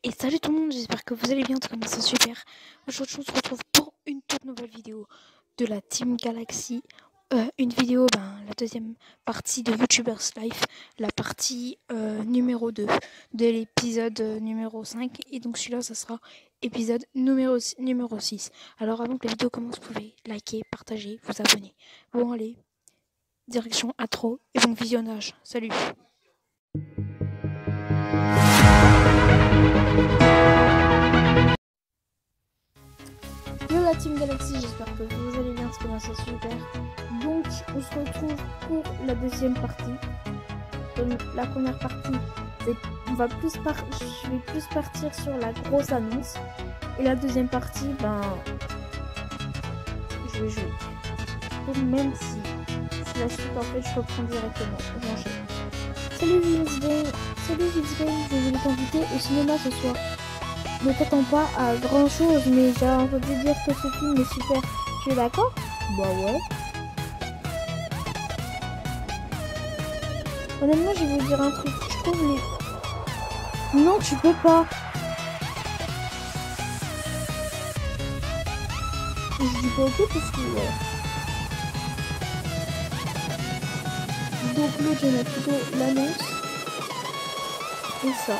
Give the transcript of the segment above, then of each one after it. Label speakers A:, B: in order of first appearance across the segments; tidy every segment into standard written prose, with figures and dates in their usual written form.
A: Et salut tout le monde, j'espère que vous allez bien, tout comme ça super. Aujourd'hui on se retrouve pour une toute nouvelle vidéo de la Team Galaxy. Une vidéo, la deuxième partie de YouTubers Life, la partie numéro 2 de l'épisode numéro 5. Et donc celui-là, ça sera épisode numéro 6. Alors avant que la vidéo commence, vous pouvez liker, partager, vous abonner. Bon allez, direction intro et bon visionnage. Salut. Yo la Team Galaxy, j'espère que vous allez bien, parce que c'est super. Donc on se retrouve pour la deuxième partie. Donc, la première partie, je vais plus partir sur la grosse annonce. Et la deuxième partie, je vais jouer. Donc même si c'est la suite, en fait je reprends directement. J'enchaîne. Salut Vince, je voulais t'inviter au cinéma ce soir. Ne t'attends pas à grand chose, mais j'ai entendu dire que ce film est super. Tu es d'accord? Bah ouais. Honnêtement, je vais vous dire un truc. Je trouve les... Non, tu peux pas. Je dis pas ok parce que... Ouais. Donc l'autre, je vais mettre plutôt l'annonce. Et ça.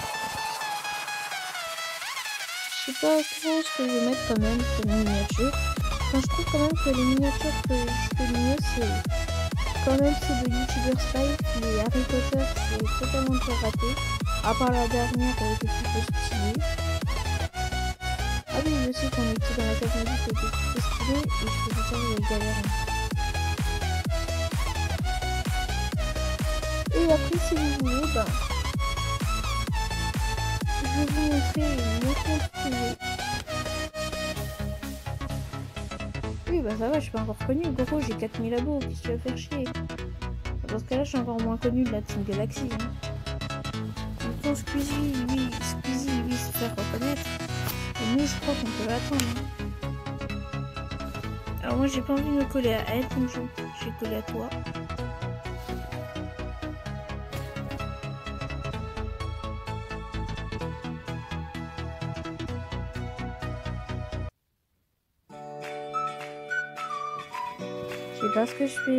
A: Je sais pas trop ce que je vais mettre quand même comme miniature. Enfin, je trouve quand même que les miniatures que je fais mieux, c'est quand même ceux de YouTubers Life. Les Harry Potter, c'est totalement déjà raté. À part la dernière, elle était plutôt stylée. Ah oui, je sais qu'on était dans la catégorie qui était plutôt stylée et je faisais ça avec galère. Et après, si vous voulez, je vais vous montrer mon compte privé. Oui, ça va, je suis pas encore connue. Gros, j'ai 4000 abos, qu'est-ce que tu vas faire chier? Dans ce cas-là, je suis encore moins connue de la Team Galaxy. Bon, Squeezie, oui, se faire reconnaître. Et nous, je crois qu'on peut l'attendre. Alors moi, j'ai pas envie de me coller à elle, donc j'ai collé à toi. Je sais pas ce que je fais.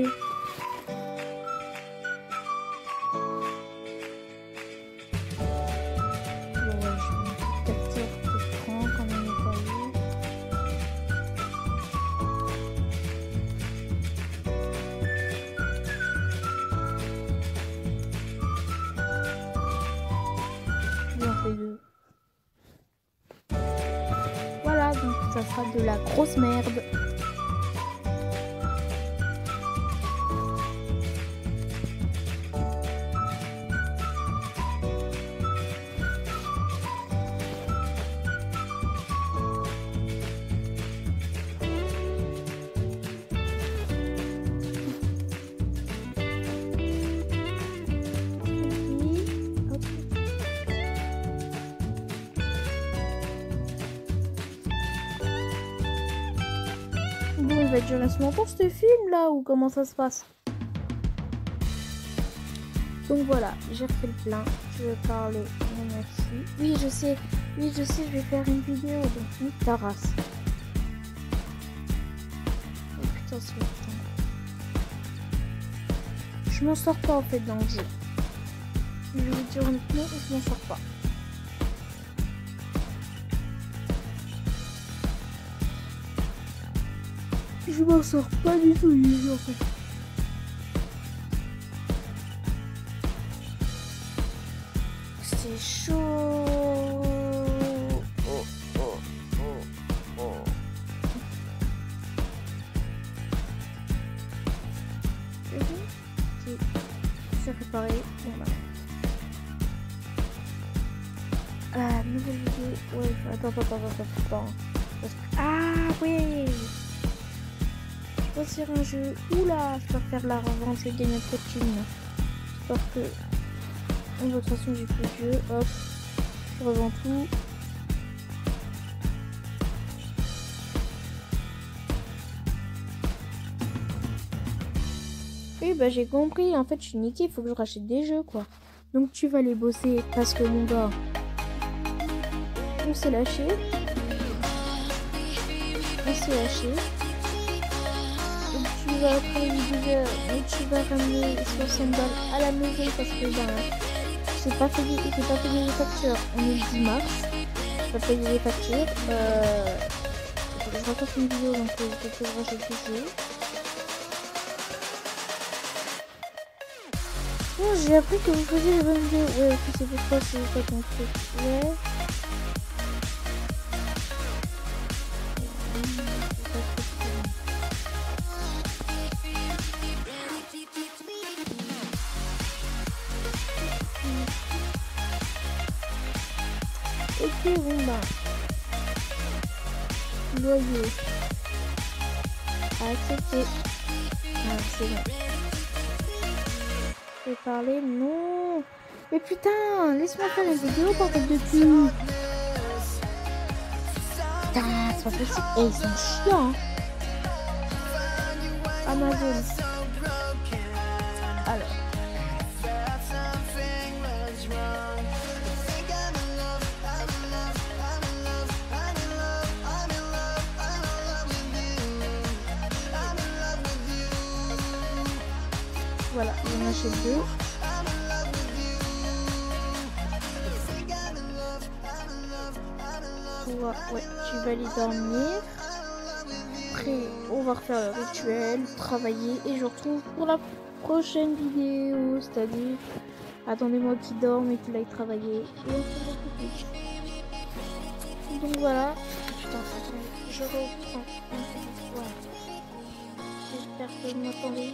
A: Bon, ouais, je vais mettre le capteur d'écran quand même nettoyé. J'en fais deux. Voilà, donc ça sera de la grosse merde. Bon, il va durer assez longtemps ce film là, ou comment ça se passe? Donc voilà, j'ai refait le plein. Je vais parler. Non, merci. Oui, je sais, je vais faire une vidéo. Donc, nique ta race. Oh putain, c'est putain. Je m'en sors pas en fait dans le jeu. Je vais vous dire honnêtement, je m'en sors pas. Je m'en sors pas du tout du jeu en fait. C'est chaud. C'est réparé. Bon nouvelle vidéo. Ouais, attends. Parce que... Ah oui. Sur un jeu. Oula, je peux faire la revente, je vais gagner un peu de thunes. J'espère que... De toute façon, j'ai plus de jeu. Hop, je revends tout. Oui, j'ai compris. En fait, je suis niquée. Il faut que je rachète des jeux, quoi. Donc, tu vas les bosser parce que, mon gars... on s'est lâché. Donc tu vas travailler 2 heures, mais tu vas ramener 60 balles à la maison parce que j'ai pas payé les factures. On est le 10 mars. J'ai pas payé les factures. Je raconte une vidéo donc je te rajoute du jeu. Oh, j'ai appris que vous faisiez les bonnes vidéos. Ouais, ok, c'est pourquoi c'est pas ton truc. Ouais. Ok, bon bah. Loyer. Accepté. Ah, c'est bon. Je vais parler, non. Mais putain, laisse-moi faire une vidéo pour tête de cul. Putain, c'est pas possible. Et ils sont chiants. Amazon. Alors. Voilà, j'en achète 2. Ouais, tu vas aller dormir. Après, on va refaire le rituel, travailler et je retrouve pour la prochaine vidéo. C'est-à-dire, attendez-moi qu'il dorme et qu'il aille travailler. Et on se retrouve tout de suite. Donc voilà. Putain, attendez, je reprends une petite fois. J'espère que vous m'entendez.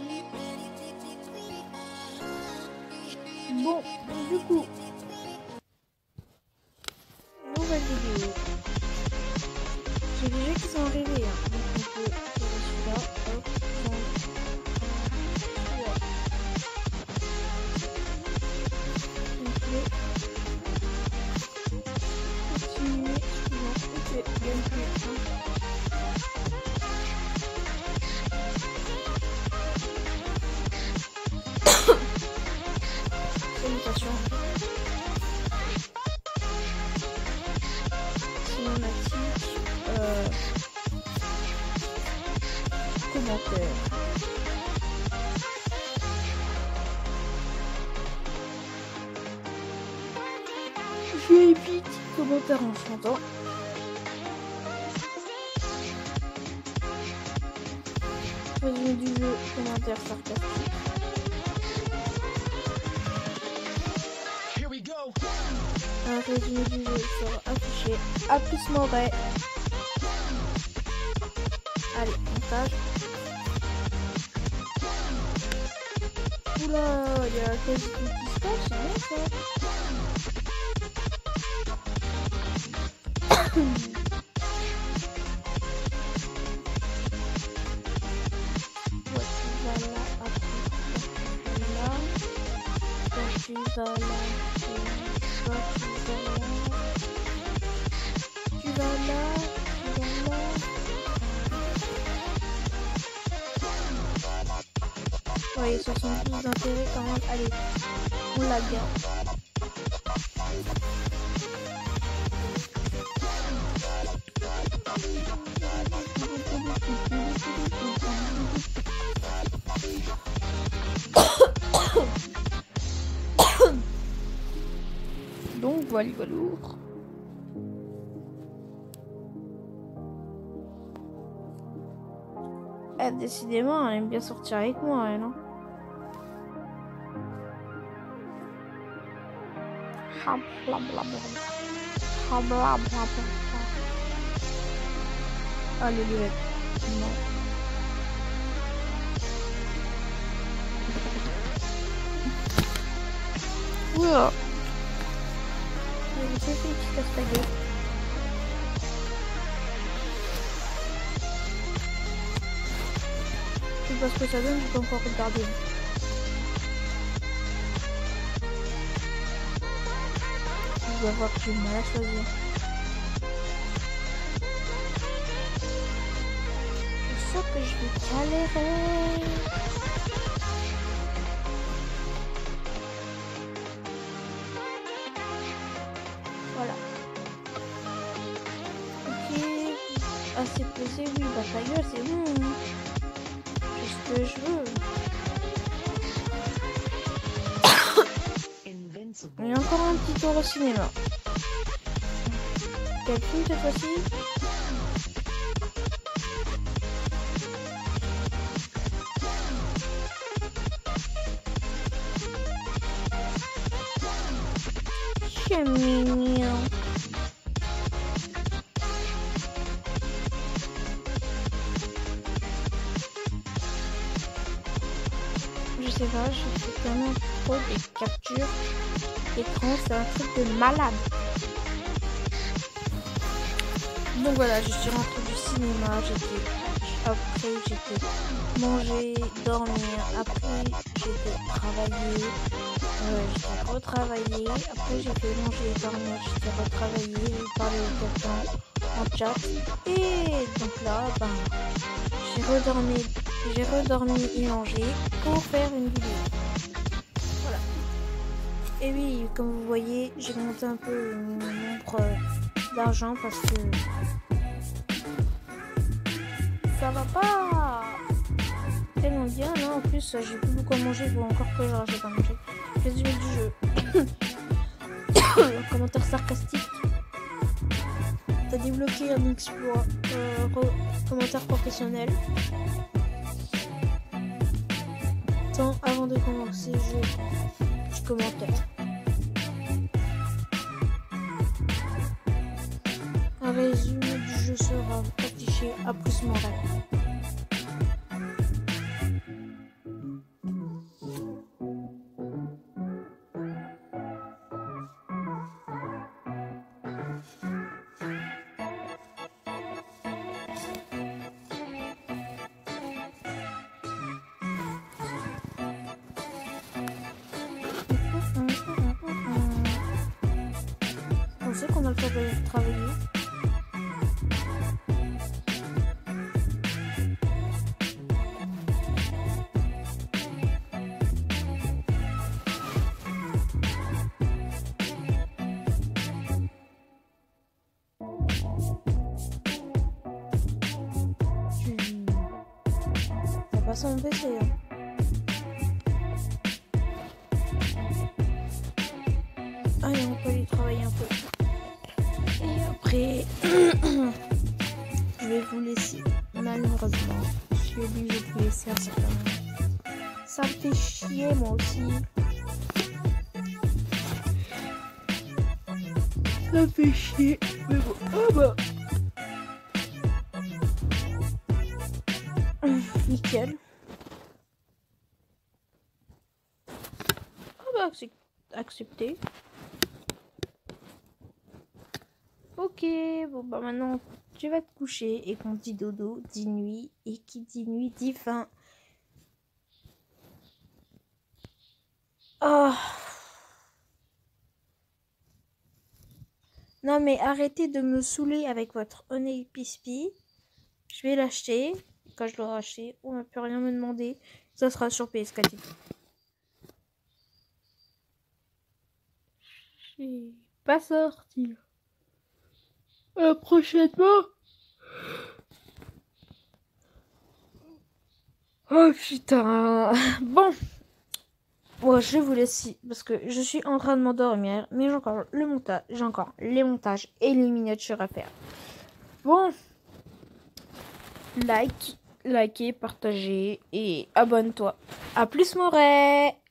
A: Bon, du coup, nouvelle vidéo. J'ai des jeux qui sont arrivés, hein. Donc on peut faire celui-là. Hop, continuer. Ok, gameplay 1. Salutations. Cinématique. Commentaire. VIP. Commentaire en chantant. Résumé du jeu. Commentaire sarcastique. Un résumé du jeu sera affiché. A plus Moret. Allez, montage. Oula, il y a quasi tout qui se passe, c'est bien ça. Ouais, tu vas là, après tu vas là. Quand tu vas là, tu vas là. Ouais, 72 d'intérêt quand même. Allez, on la garde. Donc voilà, lourd. Décidément, elle aime bien sortir avec moi, elle, hein. Allez, les mecs. Non. Oula. Je sais que tu casses ta gueule. Je sais pas ce que ça donne, j'ai pas encore regardé. Je dois voir que j'ai mal à choisir. Je sens que je vais galérer. Voilà. assez posé, oui, bah ta gueule, c'est bon. C'est ce que je veux. Il y a encore un petit tour au cinéma. Quel film cette fois-ci? C'est mignon. Je sais pas, je fais tellement trop des captures d'écran, c'est un truc de malade. Donc voilà, je suis rentrée du cinéma, après j'étais manger, dormir, après j'étais travailler, j'étais retravailler, après j'ai fait manger, dormir, j'étais retravailler, j'ai parlé au quelqu'un en chat, et donc là, ben, j'ai redormi et mangé pour faire une vidéo. Voilà. Et oui, comme vous voyez, j'ai monté un peu mon nombre d'argent parce que ça va pas tellement bien. Là, en plus, j'ai plus beaucoup à manger. Il faut encore que je rachète à manger. Résumé du jeu. Commentaire sarcastique. T'as débloqué un exploit. Commentaire professionnel. Temps avant de commencer le jeu. Petit commentaire. Un résumé du jeu sera affiché à plus mon rêve. On sait qu'on a le temps de travailler. Ça passe en PC. Hein. Allez, on peut aller travailler un peu. Et après, je vais vous laisser. Malheureusement, je suis obligée de vous laisser à certains moments. Ça me fait chier, moi aussi. Ça me fait chier. Mais bon, oh bah. Nickel. Oh bah, c'est accepté. Ok, bon bah maintenant tu vas te coucher et qu'on dit dodo, dit nuit, et qui dit nuit dit fin. Oh. Non mais arrêtez de me saouler avec votre Honey Pispi. Je vais l'acheter. Quand je l'aurai acheté, on ne peut rien me demander. Ça sera sur PS4. Je vais pas sortir. Prochainement. Oh putain. Bon. Bon, je vous laisse parce que je suis en train de m'endormir. Mais j'ai encore les montages et les miniatures à faire. Bon. Likez, partagez et abonne-toi. A plus, Moret.